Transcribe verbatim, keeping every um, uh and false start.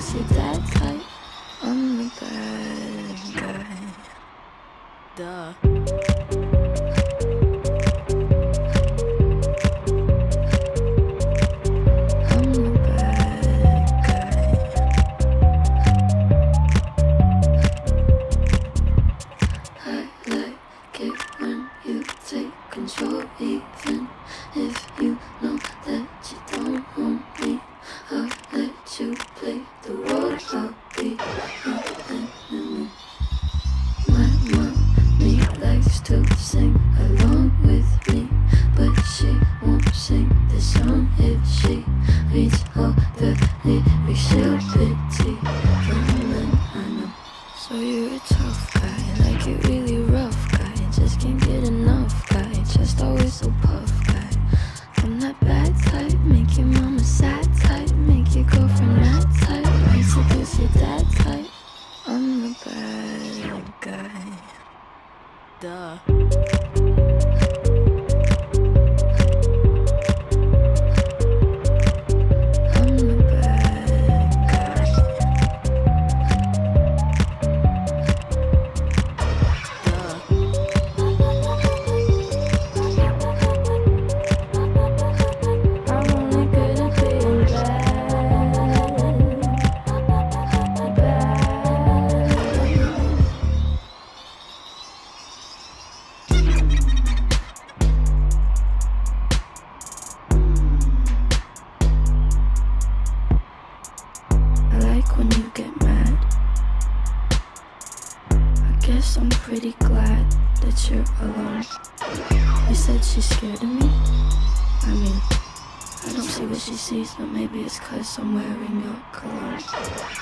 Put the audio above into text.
cause you're that type. I'm the bad guy. Duh. Control, even if you know that you don't want me. I'll let you play the role. I'll be your enemy. My mommy likes to sing along with me, but she won't sing this song if she reads all the lyrics. She'll pity the men I know. So you're a tough guy, like it really rough guy. Just can't get enough guy. Just always so puff guy. I'm that bad type, make your mama sad type, make your girlfriend mad type. I seduce your dad type. I'm the bad guy. Duh. When you get mad, I guess I'm pretty glad that you're alone. You said she's scared of me? I mean, I don't see what she sees, but maybe it's cause I'm wearing your cologne.